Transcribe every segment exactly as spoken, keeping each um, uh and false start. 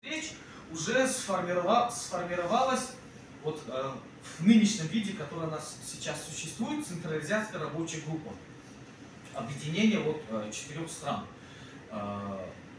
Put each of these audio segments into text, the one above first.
Речь уже сформирова, сформировалась вот, э, в нынешнем виде, который у нас сейчас существует, централизация рабочей группы. Объединение вот, э, четырех стран. Э,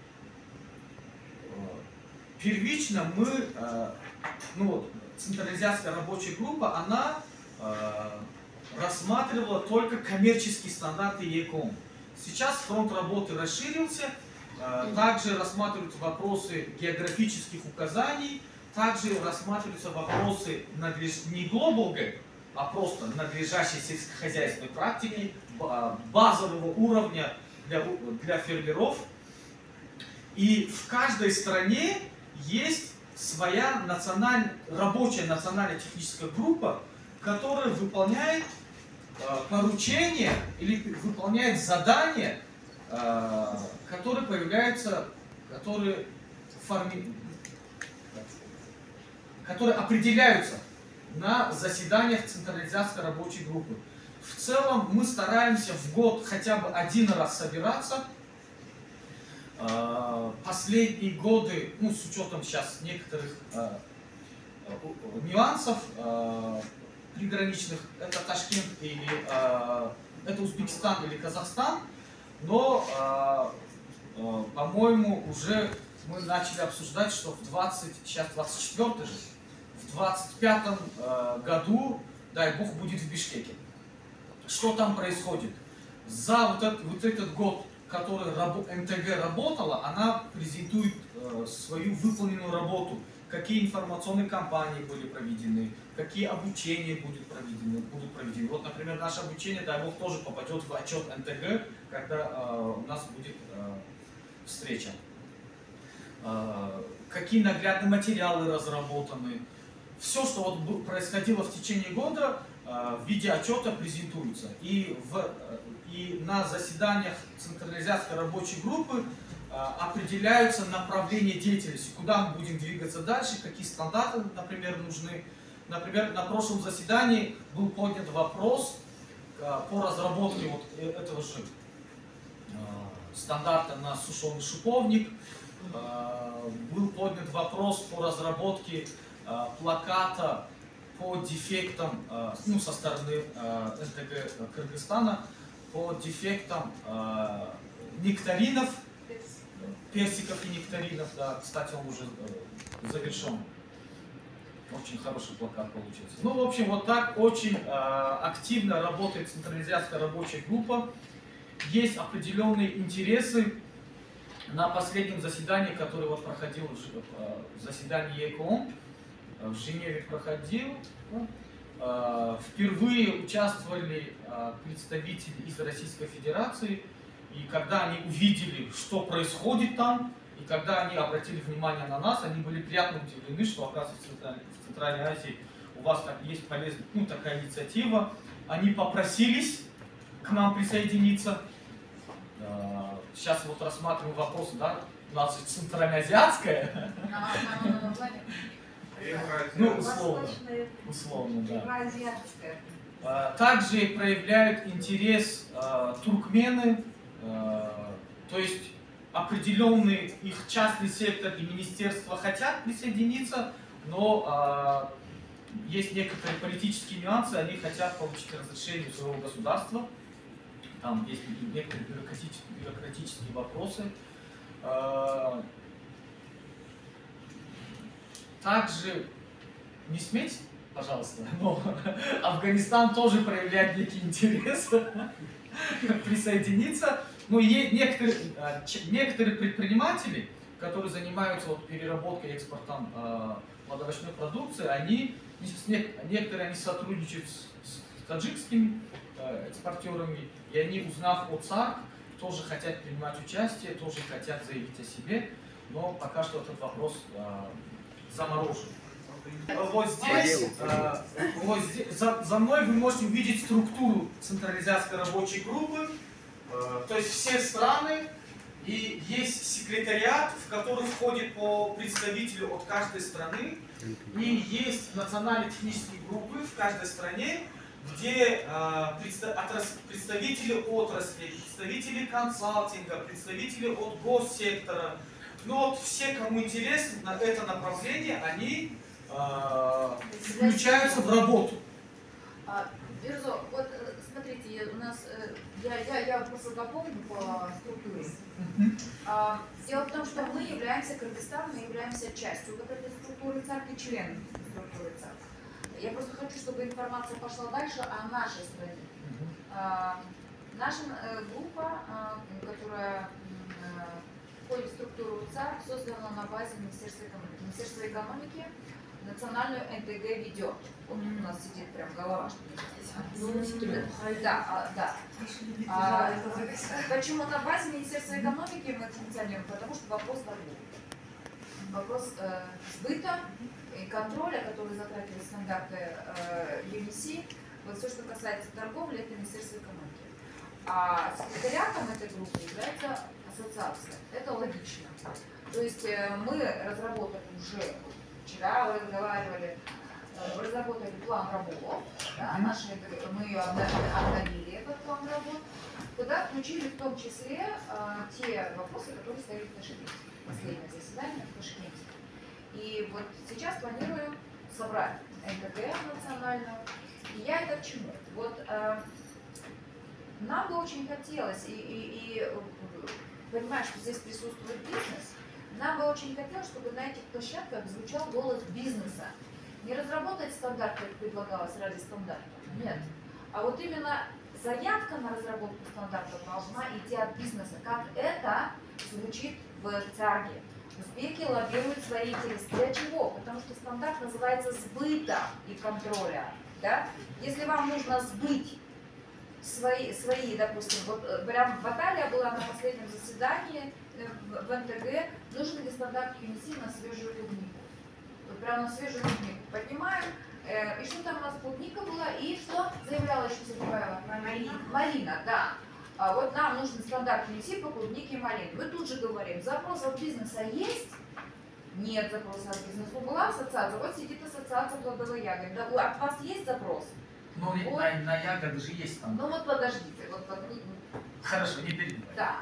э, первично мы, э, ну вот, централизация рабочей группы, она э, рассматривала только коммерческие стандарты ЕКОМ. Сейчас фронт работы расширился. Также рассматриваются вопросы географических указаний, также рассматриваются вопросы надлеж... не Global Gap, а просто надлежащей сельскохозяйственной практики, базового уровня для, для фермеров. И в каждой стране есть своя националь... рабочая национально-техническая группа, которая выполняет э, поручения или выполняет задания, которые появляются, которые, форми... которые определяются на заседаниях централизации рабочей группы. В целом мы стараемся в год хотя бы один раз собираться. Последние годы, ну, с учетом сейчас некоторых нюансов приграничных, это Ташкент или это Узбекистан или Казахстан, но, э, э, по-моему, уже мы начали обсуждать, что в двадцать, сейчас двадцать четвёртый же, в двадцать пятом э, году, дай бог, будет в Бишкеке. Что там происходит? За вот этот, вот этот год, который рабо, эн тэ гэ работала, она презентует э, свою выполненную работу. Какие информационные кампании были проведены, какие обучения будут проведены, будут проведены. Вот, например, наше обучение, дай бог, тоже попадет в отчет эн тэ гэ, когда э, у нас будет э, встреча. Э, какие наглядные материалы разработаны. Все, что вот происходило в течение года, э, в виде отчета презентуется. И, в, э, и на заседаниях централизации рабочей группы определяются направления деятельности, куда мы будем двигаться дальше, какие стандарты, например, нужны. Например, на прошлом заседании был поднят вопрос по разработке вот этого же стандарта на сушеный шиповник. Был поднят вопрос по разработке плаката по дефектам, ну, со стороны эн тэ гэ Кыргызстана, по дефектам нектаринов, персиков и нектаринов, да, кстати, он уже э, завершен. Очень хороший плакат получился. Ну, в общем, вот так очень э, активно работает централизация рабочей группы. Есть определенные интересы. На последнем заседании, которое вот проходило, э, заседание ЕКОМ, э, в Женеве проходил, э, впервые участвовали э, представители из Российской Федерации. И когда они увидели, что происходит там, и когда они обратили внимание на нас, они были приятно удивлены, что, оказывается, в Центральной Азии у вас так есть полезная, ну, такая инициатива. Они попросились к нам присоединиться. Сейчас вот рассматриваем вопрос, да, у нас же центральноазиатская. Ну, условно. Условно, да. Также проявляют интерес туркмены. То есть определенный их частный сектор и министерство хотят присоединиться, но э, есть некоторые политические нюансы, они хотят получить разрешение своего государства. Там есть некоторые бюрократические, бюрократические вопросы. Э, также, не смейте, пожалуйста, но Афганистан тоже проявляет некий интерес присоединиться. Ну, и некоторые, некоторые предприниматели, которые занимаются вот переработкой и экспортом э, плодовочной продукции, они, некоторые они сотрудничают с, с таджикскими э, экспортерами, и они, узнав о ЦАРК, тоже хотят принимать участие, тоже хотят заявить о себе, но пока что этот вопрос э, заморожен. Вот здесь, э, вот здесь за, за мной вы можете увидеть структуру централизации рабочей группы. То есть все страны, и есть секретариат, в который входит по представителю от каждой страны, и есть национально-технические группы в каждой стране, где э, представители отрасли, представители консалтинга, представители от госсектора, Но вот все, кому интересно это направление, они э, включаются в работу. Берзо, вот смотрите, у нас, я, я, я просто дополню по структуре. Uh-huh. Дело в том, что мы являемся, Кыргызстан, мы являемся частью вот этой структуры ЦАРК и членами структуры ЦАРК. Я просто хочу, чтобы информация пошла дальше о нашей стране. Uh-huh. Наша группа, которая входит в структуру ЦАРК, создана на базе Министерства экономики. Министерство экономики национальную эн тэ гэ ведет. Вот у нас сидит прям голова, что да, да. А, почему на базе Министерства экономики мы функционируем? Потому что вопрос торговли. Вопрос э, сбыта и контроля, который затрагивает стандарты э, ю эн си, вот все, что касается торговли, это Министерство экономики. А секретариатом этой группы является ассоциация. Это логично. То есть э, мы разработали уже, вчера вы разговаривали, разработали план работ, да, наши, мы ее обновили, этот план работ, туда включили в том числе а, те вопросы, которые стояли в Ташкенте, последнее заседание в Ташкенте. И вот сейчас планируем собрать эн тэ гэ национальную. И я это к чему? Вот а, нам бы очень хотелось, и, и, и понимаешь, что здесь присутствует бизнес, нам бы очень хотелось, чтобы на этих площадках звучал голос бизнеса. Не разработать стандарт, как предлагалось ради стандарта, нет. А вот именно заявка на разработку стандартов должна идти от бизнеса, как это звучит в ЦАРКе. Узбеки лоббируют свои интересы. Для чего? Потому что стандарт называется сбыта и контроля. Да? Если вам нужно сбыть свои, свои, допустим, вот прям баталия была на последнем заседании в эн тэ гэ, нужен ли стандарт ю эн си на свежую клубнику. Вот прямо на свежую клубнику поднимаем. Э, и что там у нас клубника была? И что заявляла еще Сергеева? Малина. Малина, да. А вот нам нужен стандарт ю эн си по клубнике и малине. Мы тут же говорим, запрос от бизнеса есть? Нет запроса от бизнеса. Была ассоциация, вот сидит ассоциация плодовой ягоды. Да, от вас есть запрос? Ну, вот. на, на ягоды же есть там. Ну вот подождите. Вот, вот, Хорошо, не перебивай. Да.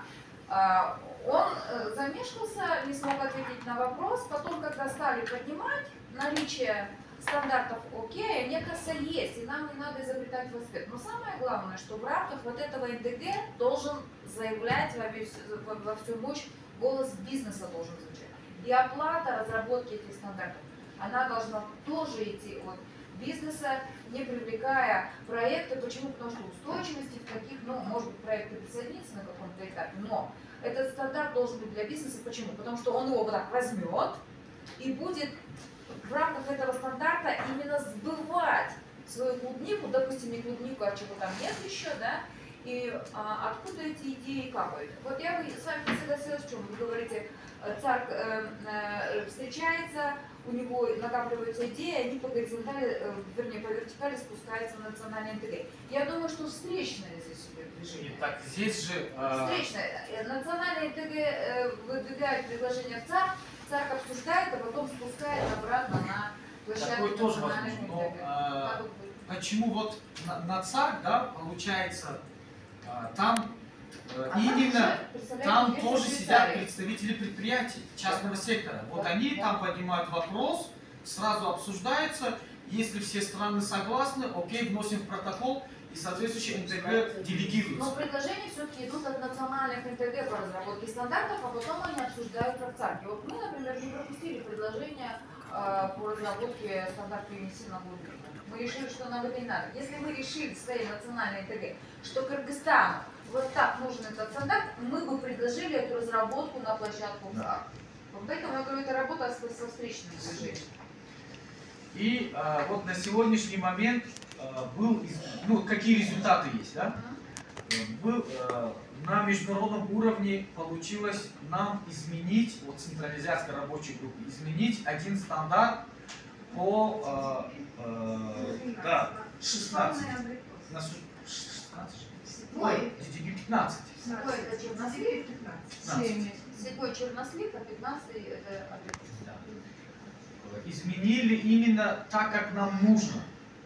А, он э, замешкался, не смог ответить на вопрос. Потом, когда стали поднимать наличие стандартов, окей, они, кажется, есть, и нам не надо изобретать велосипед. Но самое главное, что в рамках вот этого эн тэ гэ должен заявлять во, весь, во, во всю мощь, голос бизнеса должен звучать. И оплата разработки этих стандартов, она должна тоже идти от бизнеса, не привлекая проекты. Почему? Потому что устойчивости в таких, ну, может быть, проекты присоединиться на каком-то этапе, но этот стандарт должен быть для бизнеса. Почему? Потому что он его вот так возьмет и будет в рамках этого стандарта именно сбывать свою клубнику, допустим, не клубнику, а чего там нет еще, да, и а, откуда эти идеи капают. Вот я с вами не согласилась, в чем вы говорите, ЦАРК э, э, встречается, у него накапливаются идеи, они по горизонтали, э, вернее, по вертикали спускаются в национальный эн тэ гэ. Я думаю, что встречное здесь идет движение. Так, здесь же... Э... Встречное. Национальный эн тэ гэ э, выдвигает предложение в ЦАРК, ЦАРК обсуждает, а потом спускает обратно на площадку. Такое тоже возможно. Но, э, почему вот на, на ЦАРК, да, получается, э, там э, а именно там тоже сидят представители предприятий, частного сектора. Вот да, они да. там поднимают вопрос, сразу обсуждается. Если все страны согласны, окей, вносим в протокол. И соответствующие эн тэ гэ делегируются. Но предложения все-таки идут от национальных эн тэ гэ по разработке стандартов, а потом они обсуждаются в ЦАРКе. Вот мы, например, не пропустили предложение э, по разработке стандарта ю эн си на глубину. Мы решили, что нам это не надо. Если мы решили в своей национальной эн тэ гэ, что Кыргызстану вот так нужен этот стандарт, мы бы предложили эту разработку на площадку ЦАРК. Вот поэтому я говорю, это работа со встречным движением. И э, вот на сегодняшний момент э, был, ну, какие результаты есть, да? Был, э, на международном уровне получилось нам изменить, вот централизация рабочей группы, изменить один стандарт по э, э, да, шестнадцать. На шестнадцать? Ой, пятнадцать. Какой это чернослив? пятнадцать. Седьмой чернослив, а пятнадцатый это абрикос. Изменили именно так, как нам нужно.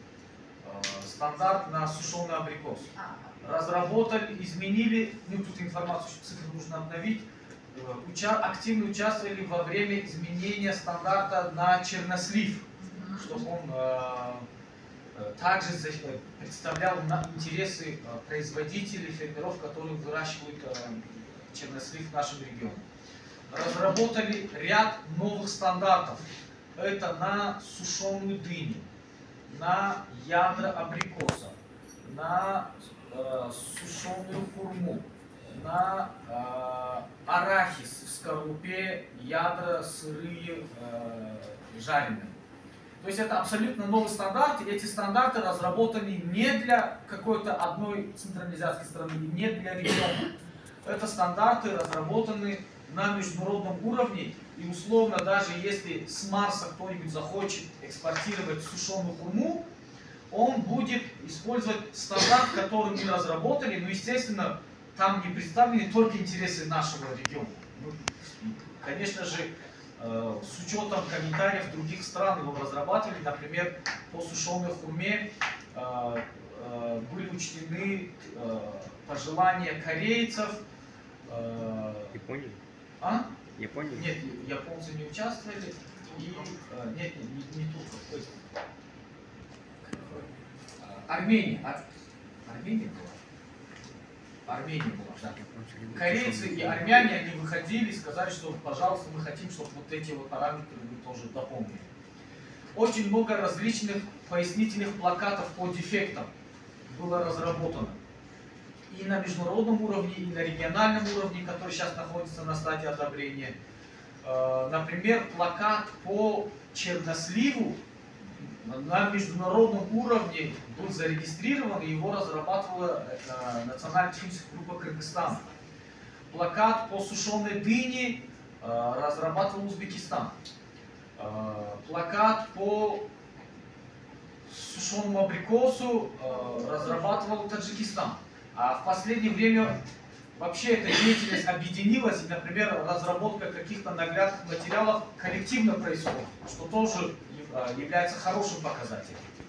Стандарт на сушеный абрикос. Разработали, изменили, ну тут информацию, цифры нужно обновить. уча активно участвовали во время изменения стандарта на чернослив, чтобы он э, также представлял интересы производителей, фермеров, которые выращивают э, чернослив в нашем регионе. Разработали ряд новых стандартов. Это на сушеную дыню, на ядра абрикоса, на э, сушеную хурму, на э, арахис в скорлупе, ядра сырые, э, жареные. То есть это абсолютно новый стандарт, и эти стандарты разработаны не для какой-то одной централизации страны, не для региона. Это стандарты разработаны на международном уровне, и условно даже если с Марса кто-нибудь захочет экспортировать сушеную хурму, он будет использовать стандарт, который мы разработали, но естественно там не представлены только интересы нашего региона. Ну, конечно же, э, с учетом комментариев других стран его разрабатывали, например, по сушеной хурме э, э, были учтены э, пожелания корейцев. Э, Япония? а? Япония? Нет, японцы не участвовали. И, э, нет, не, не турков. Армения. Ар... Армения была? Армения была, да. Корейцы и армяне, они выходили и сказали, что, пожалуйста, мы хотим, чтобы вот эти вот параметры вы тоже дополнили. Очень много различных пояснительных плакатов по дефектам было разработано. И на международном уровне, и на региональном уровне, который сейчас находится на стадии одобрения. Например, плакат по черносливу на международном уровне был зарегистрирован, и его разрабатывала национальная техническая группа Кыргызстана. Плакат по сушеной дыне разрабатывал Узбекистан. Плакат по сушеному абрикосу разрабатывал Таджикистан. А в последнее время вообще эта деятельность объединилась, и, например, разработка каких-то наглядных материалов коллективно происходит, что тоже является хорошим показателем.